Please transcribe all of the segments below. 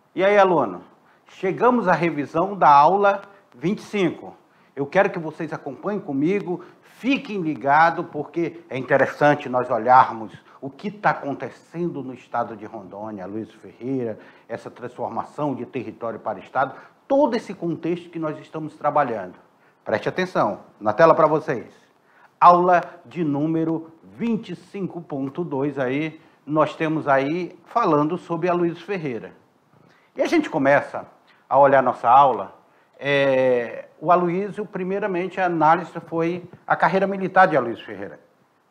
E aí, aluno? Chegamos à revisão da aula 25. Eu quero que vocês acompanhem comigo, fiquem ligados, porque é interessante nós olharmos o que está acontecendo no estado de Rondônia, Aloysio Ferreira, essa transformação de território para estado, todo esse contexto que nós estamos trabalhando. Preste atenção, na tela para vocês. Aula de número 25.2 aí, nós temos aí falando sobre Aloysio Ferreira. E a gente começa a olhar nossa aula, o Aloysio, primeiramente, a análise foi a carreira militar de Aloysio Ferreira.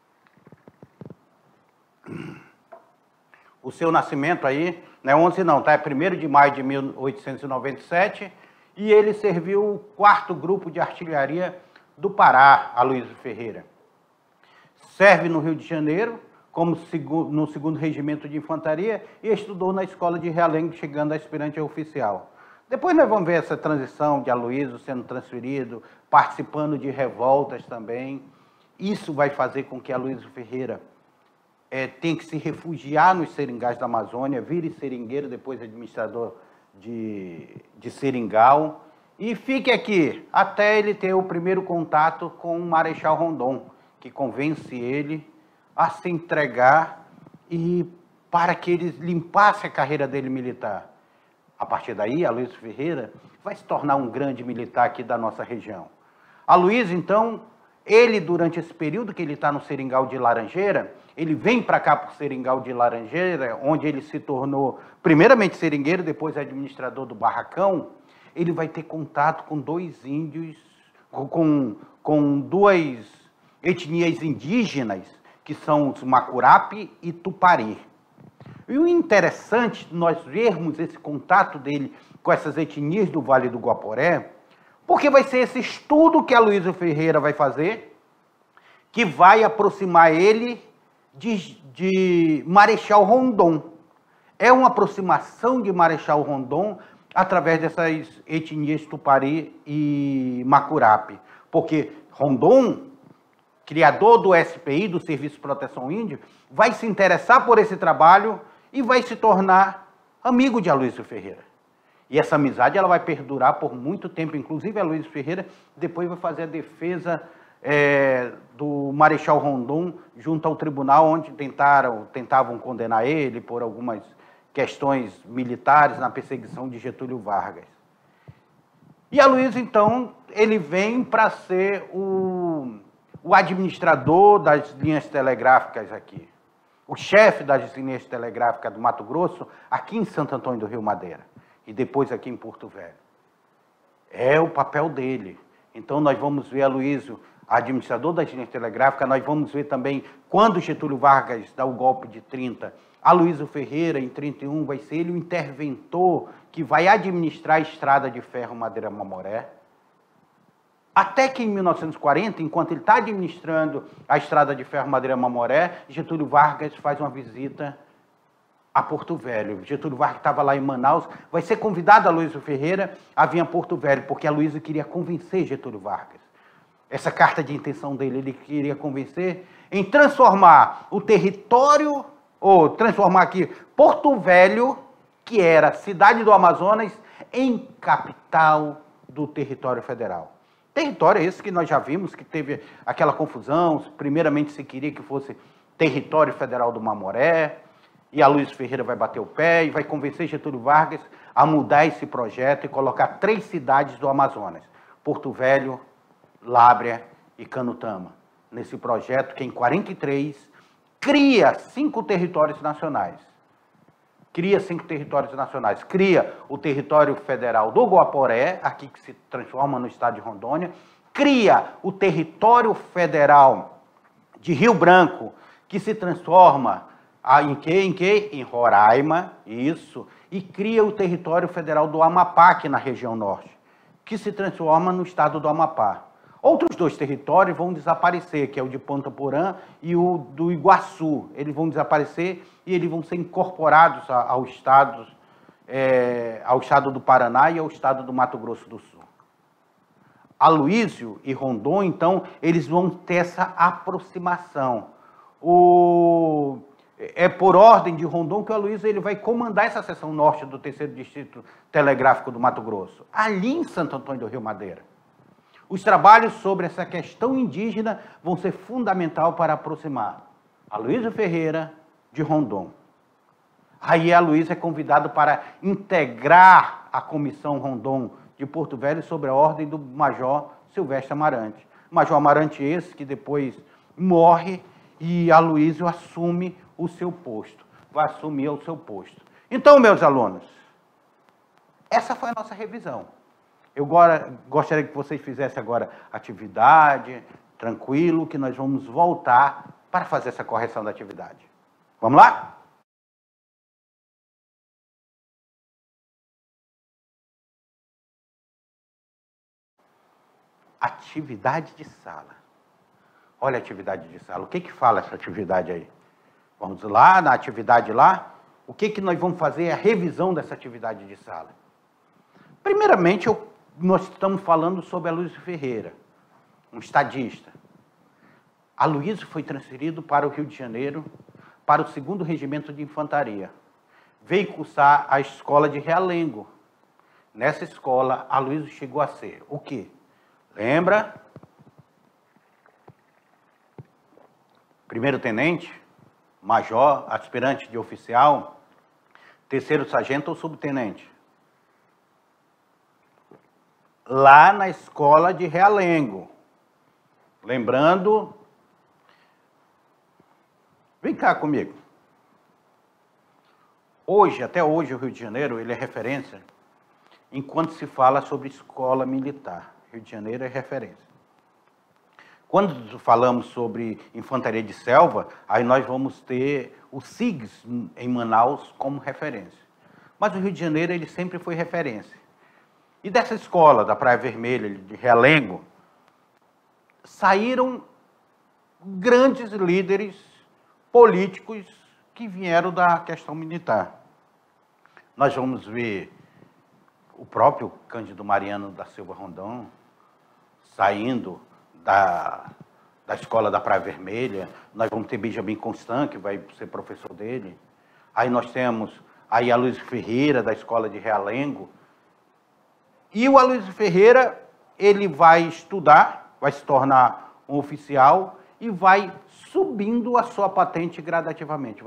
O seu nascimento aí, não é 11 não, tá? É 1º de maio de 1897, e ele serviu o 4º Grupo de Artilharia do Pará, Aloysio Ferreira. Serve no Rio de Janeiro, como no 2º Regimento de Infantaria, e estudou na Escola de Realengo, chegando a aspirante oficial. Depois nós vamos ver essa transição de Aloysio sendo transferido, participando de revoltas também. Isso vai fazer com que Aloysio Ferreira tenha que se refugiar nos seringais da Amazônia, vire seringueiro, depois administrador de seringal, e fique aqui até ele ter o primeiro contato com o Marechal Rondon, que convence ele a se entregar e para que ele limpasse a carreira dele militar. A partir daí, Aloysio Ferreira vai se tornar um grande militar aqui da nossa região. Aloysio, então, ele, durante esse período que ele está no Seringal de Laranjeira, ele vem para cá para o Seringal de Laranjeira, onde ele se tornou, primeiramente seringueiro, depois administrador do barracão. Ele vai ter contato com dois índios, com duas etnias indígenas, que são os Macurape e Tupari. E o interessante nós vermos esse contato dele com essas etnias do Vale do Guaporé, porque vai ser esse estudo que Aloysio Ferreira vai fazer, que vai aproximar ele de Marechal Rondon. É uma aproximação de Marechal Rondon através dessas etnias Tupari e Macurape, porque Rondon, criador do SPI, do Serviço de Proteção Índio, vai se interessar por esse trabalho e vai se tornar amigo de Aloysio Ferreira. E essa amizade ela vai perdurar por muito tempo. Inclusive, Aloysio Ferreira depois vai fazer a defesa do Marechal Rondon junto ao tribunal, onde tentavam condenar ele por algumas questões militares na perseguição de Getúlio Vargas. E Aloysio, então, ele vem para ser o administrador das linhas telegráficas aqui, o chefe das linhas telegráficas do Mato Grosso, aqui em Santo Antônio do Rio Madeira, e depois aqui em Porto Velho. É o papel dele. Então, nós vamos ver Aloysio, administrador das linhas telegráficas, nós vamos ver também, quando Getúlio Vargas dá o golpe de 30, Aloysio Ferreira, em 31, vai ser ele o interventor que vai administrar a estrada de ferro Madeira-Mamoré. Até que em 1940, enquanto ele está administrando a estrada de ferro Madeira-Mamoré, Getúlio Vargas faz uma visita a Porto Velho. Getúlio Vargas estava lá em Manaus, vai ser convidado Aloysio Ferreira a vir a Porto Velho, porque Aloysio queria convencer Getúlio Vargas. Essa carta de intenção dele, ele queria convencer em transformar o território, ou transformar aqui Porto Velho, que era cidade do Amazonas, em capital do território federal. Território esse que nós já vimos, que teve aquela confusão, primeiramente se queria que fosse território federal do Mamoré, e Aloysio Ferreira vai bater o pé e vai convencer Getúlio Vargas a mudar esse projeto e colocar 3 cidades do Amazonas, Porto Velho, Lábrea e Canutama, nesse projeto que em 43 cria 5 territórios nacionais. Cria 5 territórios nacionais. Cria o território federal do Guaporé, aqui que se transforma no estado de Rondônia. Cria o território federal de Rio Branco, que se transforma em quê? Em Roraima, isso. E cria o território federal do Amapá, aqui na região norte, que se transforma no estado do Amapá. Outros 2 territórios vão desaparecer, que é o de Ponta Porã e o do Iguaçu. Eles vão desaparecer e eles vão ser incorporados ao estado do Paraná e ao estado do Mato Grosso do Sul. Aloysio e Rondon, então, eles vão ter essa aproximação. é por ordem de Rondon que o Aloysio ele vai comandar essa seção norte do 3º Distrito Telegráfico do Mato Grosso, ali em Santo Antônio do Rio Madeira. Os trabalhos sobre essa questão indígena vão ser fundamental para aproximar Aloysio Ferreira de Rondon. Aí Aloysio é convidado para integrar a Comissão Rondon de Porto Velho sob a ordem do Major Silvestre Amarante. Major Amarante esse que depois morre e Aloysio assume o seu posto, vai assumir o seu posto. Então, meus alunos, essa foi a nossa revisão. Eu gostaria que vocês fizessem agora atividade, tranquilo, que nós vamos voltar para fazer essa correção da atividade. Vamos lá? Atividade de sala. Olha a atividade de sala. O que fala essa atividade aí? Vamos lá, na atividade lá. O que nós vamos fazer é a revisão dessa atividade de sala. Primeiramente, nós estamos falando sobre Aloysio Ferreira, um estadista. Aloysio foi transferido para o Rio de Janeiro, para o 2º Regimento de Infantaria. Veio cursar a escola de Realengo. Nessa escola, Aloysio chegou a ser o quê? Lembra? 1º tenente, major, aspirante de oficial, 3º sargento ou subtenente. Lá na escola de Realengo. Lembrando... Vem cá comigo. Hoje, até hoje, o Rio de Janeiro, ele é referência enquanto se fala sobre escola militar. Rio de Janeiro é referência. Quando falamos sobre infantaria de selva, aí nós vamos ter o SIGS em Manaus como referência. Mas o Rio de Janeiro, ele sempre foi referência. E dessa escola, da Praia Vermelha, de Realengo, saíram grandes líderes políticos que vieram da questão militar. Nós vamos ver o próprio Cândido Mariano da Silva Rondon saindo da escola da Praia Vermelha. Nós vamos ter Benjamin Constant, que vai ser professor dele. Aí nós temos aí Aloysio Ferreira, da escola de Realengo. E o Aloysio Ferreira, ele vai estudar, vai se tornar um oficial e vai subindo a sua patente gradativamente,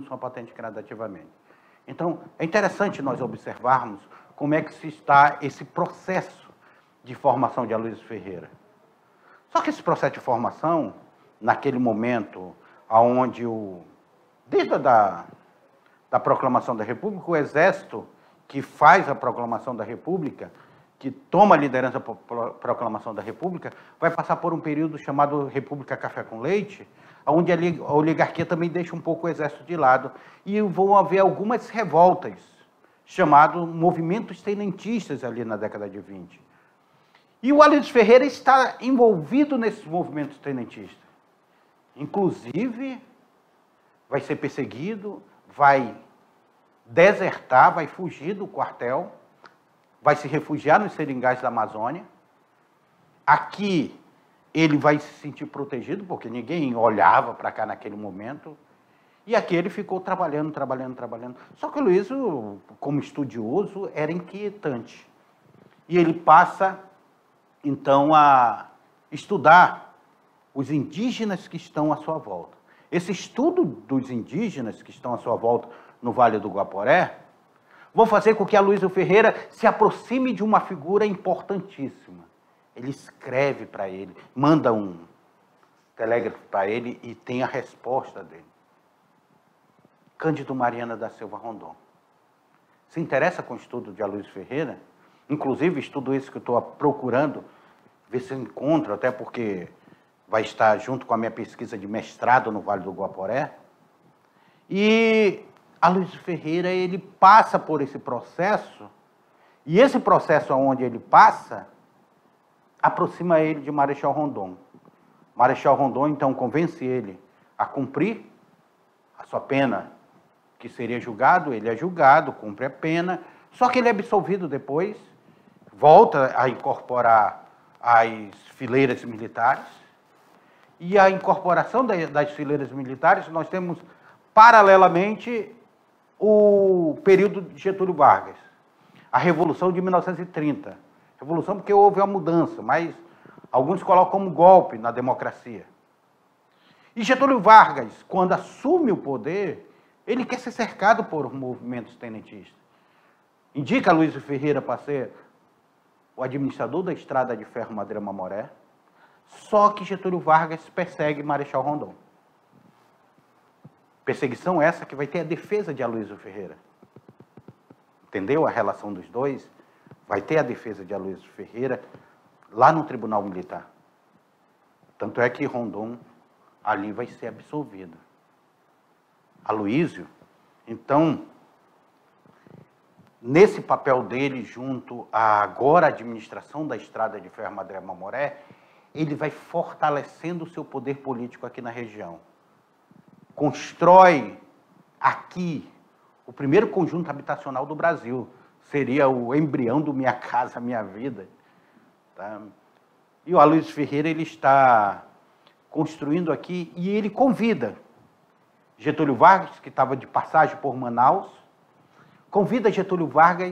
Então, é interessante nós observarmos como é que se está esse processo de formação de Aloysio Ferreira. Só que esse processo de formação, naquele momento, onde desde da proclamação da República, o Exército que faz a proclamação da República, que toma a liderança da proclamação da República, vai passar por um período chamado República Café com Leite, onde a oligarquia também deixa um pouco o Exército de lado, e vão haver algumas revoltas, chamados movimentos tenentistas ali na década de 20. E o Aloysio Ferreira está envolvido nesses movimentos tenentistas. Inclusive, vai ser perseguido, vai desertar, vai fugir do quartel, vai se refugiar nos seringais da Amazônia. Aqui ele vai se sentir protegido, porque ninguém olhava para cá naquele momento. E aqui ele ficou trabalhando. Só que o Aloysio, como estudioso, era inquietante. E ele passa, então, a estudar os indígenas que estão à sua volta. Esse estudo dos indígenas que estão à sua volta no Vale do Guaporé vão fazer com que Aloysio Ferreira se aproxime de uma figura importantíssima. Ele escreve para ele, manda um telégrafo para ele e tem a resposta dele. Cândido Mariano da Silva Rondon. Se interessa com o estudo de Aloysio Ferreira? Inclusive, estudo esse que eu estou procurando, ver se eu encontro, até porque vai estar junto com a minha pesquisa de mestrado no Vale do Guaporé. E Aloysio Ferreira, ele passa por esse processo, e esse processo onde ele passa, aproxima ele de Marechal Rondon. Marechal Rondon, então, convence ele a cumprir a sua pena, que seria julgado. Ele é julgado, cumpre a pena, só que ele é absolvido depois, volta a incorporar as fileiras militares, e a incorporação das fileiras militares, nós temos Paralelamente, o período de Getúlio Vargas, a Revolução de 1930. Revolução porque houve uma mudança, mas alguns colocam como golpe na democracia. E Getúlio Vargas, quando assume o poder, ele quer ser cercado por movimentos tenentistas. Indica Luiz Ferreira para ser o administrador da Estrada de Ferro Madeira Mamoré, só que Getúlio Vargas persegue Marechal Rondon. Perseguição essa que vai ter a defesa de Aloysio Ferreira. Entendeu a relação dos dois? Vai ter a defesa de Aloysio Ferreira lá no Tribunal Militar. Tanto é que Rondon ali vai ser absolvido. Aloysio, então, nesse papel dele, junto à agora administração da Estrada de Ferro Madeira Mamoré, ele vai fortalecendo o seu poder político aqui na região. Constrói aqui o primeiro conjunto habitacional do Brasil. Seria o embrião do Minha Casa Minha Vida. Tá? E o Aloysio Ferreira ele está construindo aqui e ele convida Getúlio Vargas, que estava de passagem por Manaus, convida Getúlio Vargas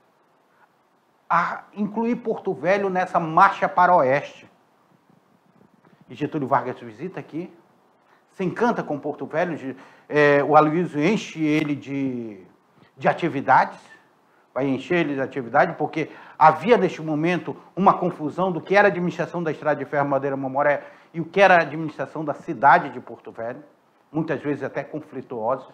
a incluir Porto Velho nessa marcha para o oeste. E Getúlio Vargas visita aqui, se encanta com Porto Velho, o Aloysio enche ele de atividades, vai encher ele de atividade, porque havia neste momento uma confusão do que era a administração da Estrada de Ferro Madeira Mamoré e o que era a administração da cidade de Porto Velho, muitas vezes até conflituosas.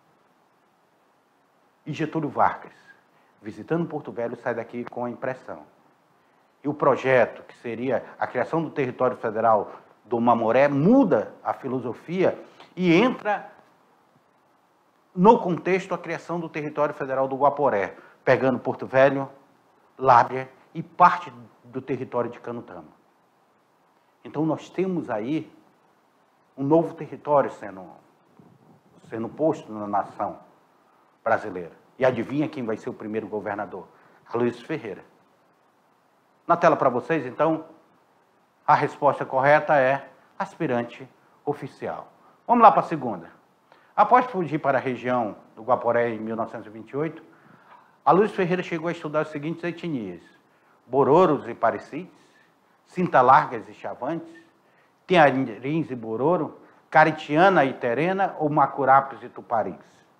E Getúlio Vargas, visitando Porto Velho, sai daqui com a impressão. E o projeto, que seria a criação do território federal do Mamoré, muda a filosofia e entra no contexto a criação do território federal do Guaporé, pegando Porto Velho, Lábrea e parte do território de Canutama. Então nós temos aí um novo território sendo posto na nação brasileira. E adivinha quem vai ser o primeiro governador? Aloysio Ferreira. Na tela para vocês, então, a resposta correta é aspirante oficial. Vamos lá para a segunda. Após fugir para a região do Guaporé em 1928, Aloysio Ferreira chegou a estudar as seguintes etnias: Bororos e Parecites, Cinta-Largas e Chavantes, Tinharins e Bororo, Caritiana e Terena ou Macurapes e Tuparis?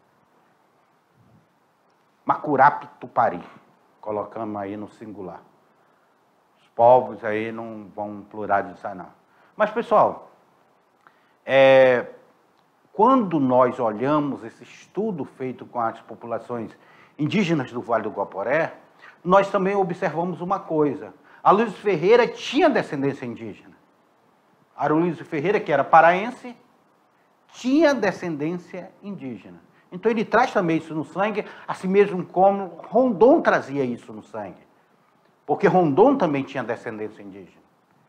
Macurape e Tupari, colocamos aí no singular. Os povos aí não vão pluralizar, não. Mas, pessoal, quando nós olhamos esse estudo feito com as populações indígenas do Vale do Guaporé, nós também observamos uma coisa. Aloysio Ferreira tinha descendência indígena. Aloysio Ferreira, que era paraense, tinha descendência indígena. Então ele traz também isso no sangue, assim mesmo como Rondon trazia isso no sangue. Porque Rondon também tinha descendência indígena.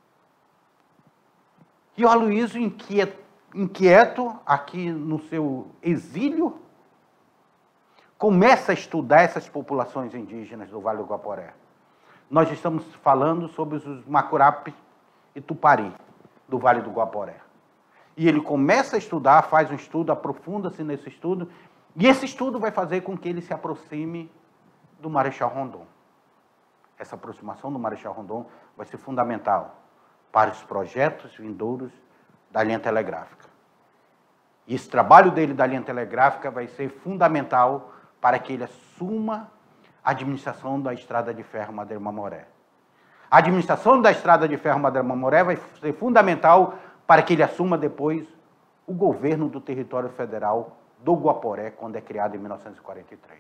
E o Aloysio, inquieto aqui no seu exílio, começa a estudar essas populações indígenas do Vale do Guaporé. Nós estamos falando sobre os Macurapes e Tupari do Vale do Guaporé. E ele começa a estudar, faz um estudo, aprofunda-se nesse estudo, e esse estudo vai fazer com que ele se aproxime do Marechal Rondon. Essa aproximação do Marechal Rondon vai ser fundamental para os projetos vindouros da linha telegráfica. E esse trabalho dele da linha telegráfica vai ser fundamental para que ele assuma a administração da Estrada de Ferro Madeira Mamoré. A administração da Estrada de Ferro Madeira Mamoré vai ser fundamental para que ele assuma depois o governo do território federal do Guaporé, quando é criado em 1943.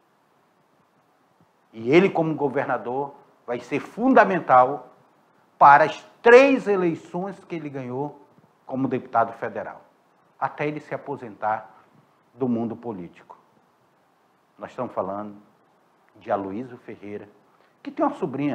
E ele, como governador, vai ser fundamental para as 3 eleições que ele ganhou como deputado federal, até ele se aposentar do mundo político. Nós estamos falando de Aloysio Ferreira, que tem uma sobrinha,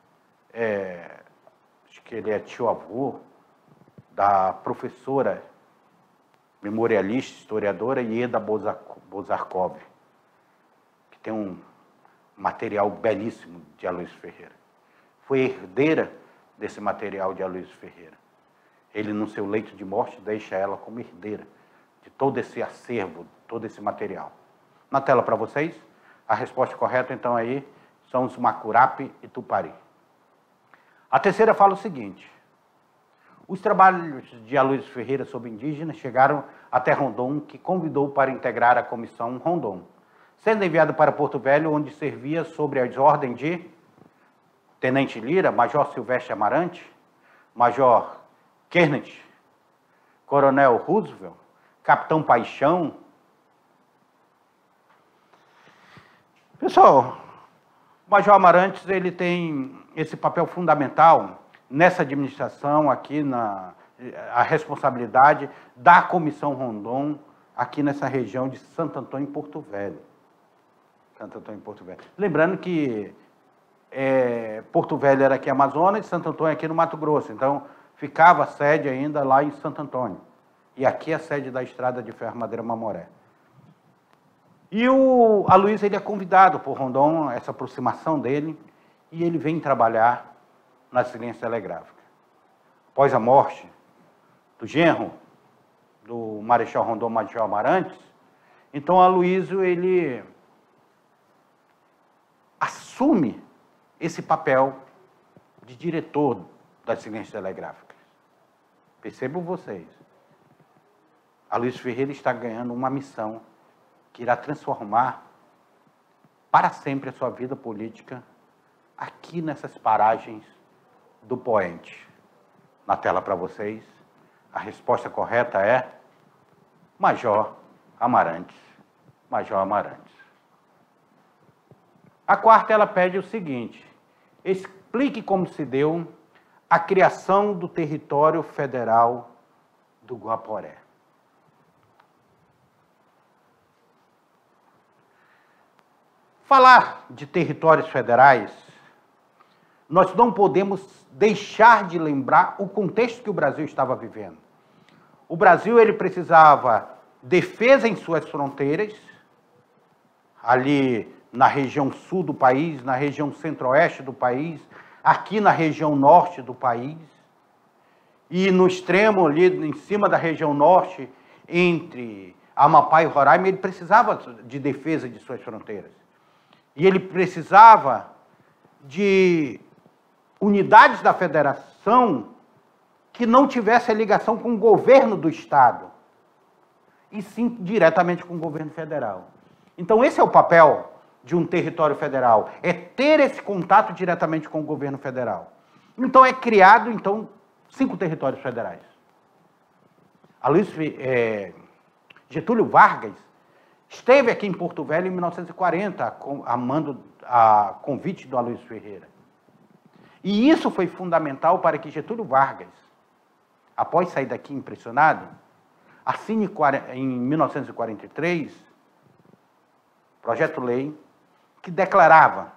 acho que ele é tio-avô da professora memorialista, historiadora Ieda Bozarkov, que tem um material belíssimo de Aloysio Ferreira. Foi herdeira desse material de Aloysio Ferreira. Ele, no seu leito de morte, deixa ela como herdeira de todo esse acervo, todo esse material? Na tela para vocês, a resposta correta, então, aí, são os Macurape e Tupari. A terceira fala o seguinte: os trabalhos de Aloysio Ferreira sobre indígenas chegaram até Rondon, que convidou para integrar a comissão Rondon, sendo enviado para Porto Velho, onde servia sobre as ordens de Tenente Lira, Major Silvestre Amarante, Major Kennedy, Coronel Roosevelt, Capitão Paixão. Pessoal, o Major Amarantes, ele tem esse papel fundamental nessa administração aqui, a responsabilidade da Comissão Rondon, aqui nessa região de Santo Antônio e Porto Velho. Santo Antônio e Porto Velho. Lembrando que Porto Velho era aqui Amazonas e Santo Antônio aqui no Mato Grosso. Então, ficava a sede ainda lá em Santo Antônio. E aqui é a sede da Estrada de Ferro Madeira Mamoré. E o Aloysio, ele é convidado por Rondon, essa aproximação dele, e ele vem trabalhar na assistência telegráfica. Após a morte do genro do Marechal Rondon, Major Amarantes, então Aloysio, ele assume esse papel de diretor das assistências telegráficas. Percebam vocês, Aloysio Ferreira está ganhando uma missão que irá transformar para sempre a sua vida política aqui nessas paragens do Poente. Na tela para vocês, a resposta correta é Major Amarantes. Major Amarantes. A quarta, ela pede o seguinte: explique como se deu a criação do território federal do Guaporé. Falar de territórios federais, nós não podemos deixar de lembrar o contexto que o Brasil estava vivendo. O Brasil, ele precisava defesa em suas fronteiras, ali na região sul do país, na região centro-oeste do país, aqui na região norte do país, e no extremo ali, em cima da região norte, entre Amapá e Roraima, ele precisava de defesa de suas fronteiras. E ele precisava de unidades da federação que não tivessem ligação com o governo do Estado, e sim diretamente com o governo federal. Então, esse é o papel de um território federal, é ter esse contato diretamente com o governo federal. Então, é criado, 5 territórios federais. Getúlio Vargas esteve aqui em Porto Velho em 1940, a convite do Aloysio Ferreira. E isso foi fundamental para que Getúlio Vargas, após sair daqui impressionado, assine em 1943, projeto-lei que declarava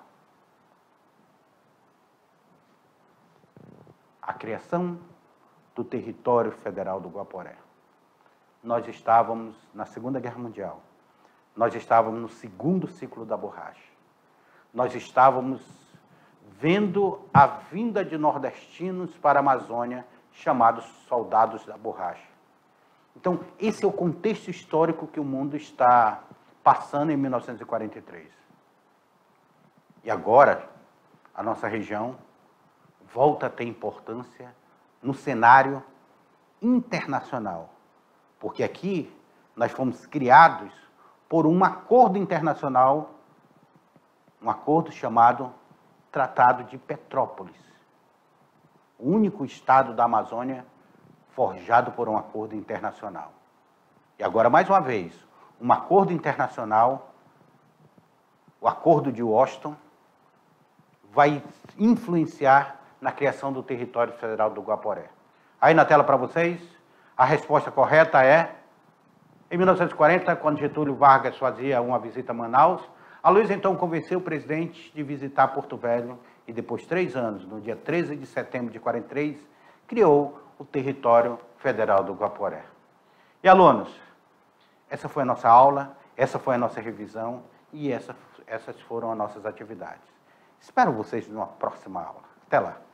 a criação do território federal do Guaporé. Nós estávamos na Segunda Guerra Mundial. Nós estávamos no segundo ciclo da borracha. Nós estávamos vendo a vinda de nordestinos para a Amazônia, chamados soldados da borracha. Então, esse é o contexto histórico que o mundo está passando em 1943. E agora, a nossa região volta a ter importância no cenário internacional, porque aqui nós fomos criados por um acordo internacional, um acordo chamado Tratado de Petrópolis, o único estado da Amazônia forjado por um acordo internacional. E agora, mais uma vez, um acordo internacional, o Acordo de Washington, vai influenciar na criação do território federal do Guaporé. Aí na tela para vocês, a resposta correta é, em 1940, quando Getúlio Vargas fazia uma visita a Manaus, Aloysio então convenceu o presidente de visitar Porto Velho e depois de 3 anos, no dia 13 de setembro de 43, criou o território federal do Guaporé. E alunos, essa foi a nossa aula, essa foi a nossa revisão e essas foram as nossas atividades. Espero vocês numa próxima aula. Até lá!